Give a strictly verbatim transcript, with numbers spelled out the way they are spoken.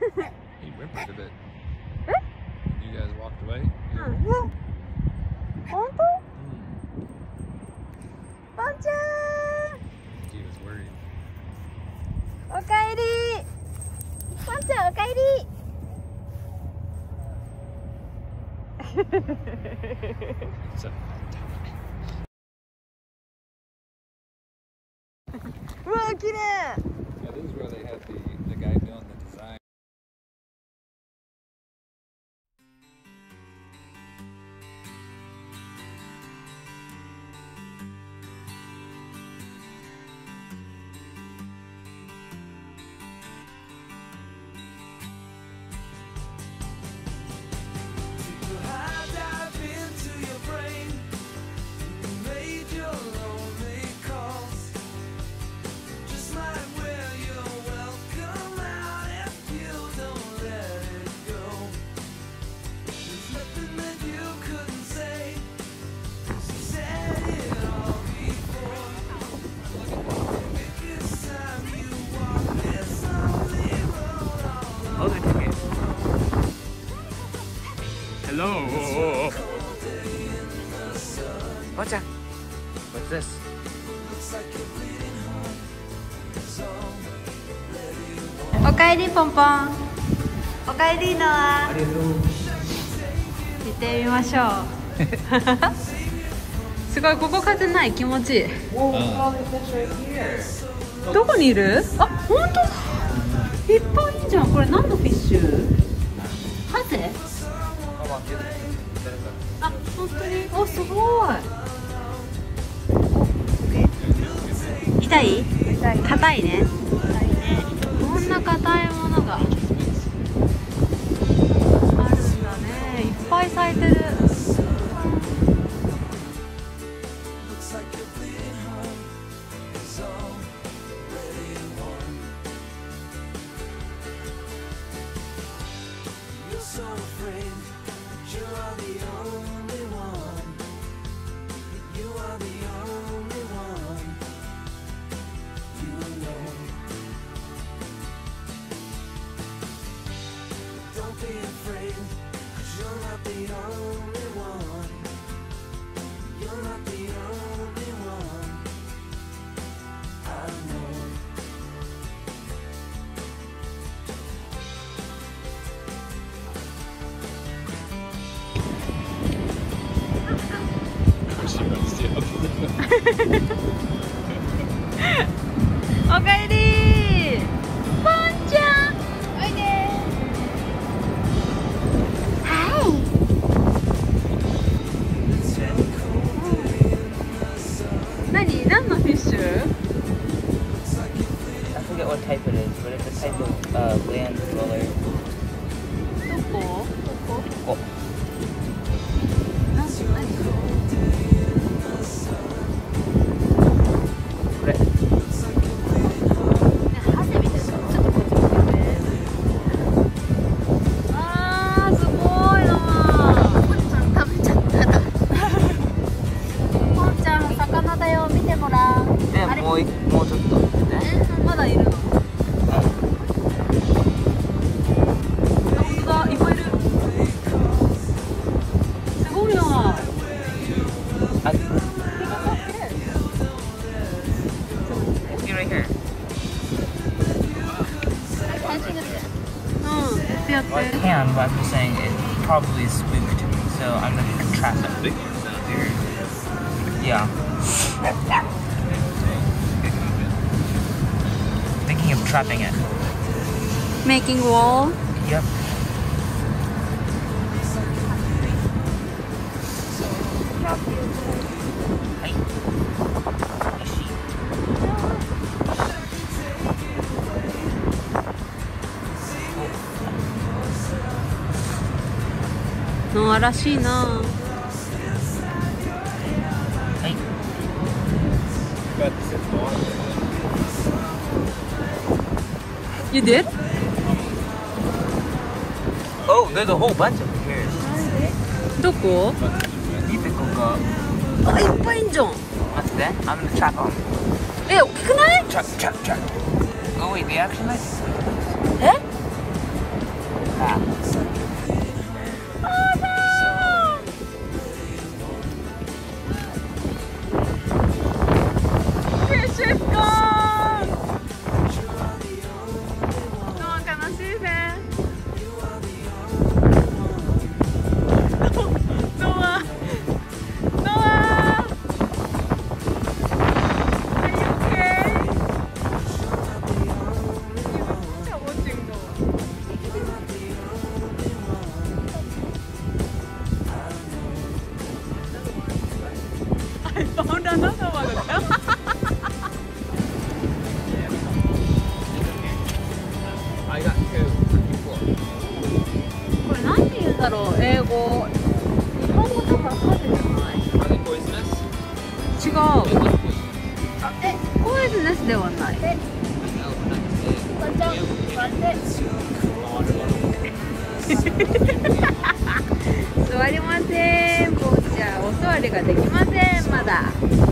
He whimpered a bit. You guys walked away? Hmm. Honto? Pon-chan! He was worried. Okaeri! Pon-chan, okaeri! So, Wow, 綺麗! yeah, this is where they had the, the guy doing the design. Hello. Pon-chan, what's this? Okaeri, Pon-pon. Okaeri, Noah. 見てみましょう。すごい、ここ風ない気持ちいい。どこにいる？あ、本当だ。いっぱいいいじゃん。これ何のフィッシュ？ハゼ？あ、本当に？お、すごい。痛い？硬いね。こんな硬いものがあるんだね。いっぱい咲いてる。おかえりー、ポンちゃん。おいでー。はい。何？何のフィッシュ？ I forget what type it is, but it's a type of uh, land dweller. どこ？どこ？ ここ。 何？何？ これ。もういもうちょっとね。 まだいるの？あ、本当だ、いっぱいいる。すごいな。 あ、You're right here. うん、やってやって。 Well, I can, but I'm just saying it probably spooked me, so I'm gonna trap it. Yeah. Thinking of trapping it. Making wall. Yep. Hi. No, らしいな。 はい。 You did? Oh, there's a whole bunch of them here. どこ？ 見てここ。 あ、いっぱいいんじゃん。 待って、I'm gonna trap them. え、大きくない？ Trap, trap, trap. Oh wait, they actually like. え？ これ何て言うんだろう、英語。日本語とか書いてない？違う。え、ポイズネスではない。座りません。ぽーちゃん、お座りができません。まだ。